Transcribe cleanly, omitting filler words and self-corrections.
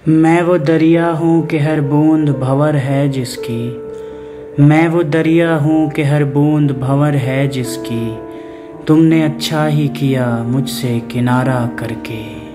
मैं वो दरिया हूँ कि हर बूंद भंवर है जिसकी। मैं वो दरिया हूँ कि हर बूंद भंवर है जिसकी। तुमने अच्छा ही किया मुझसे किनारा करके।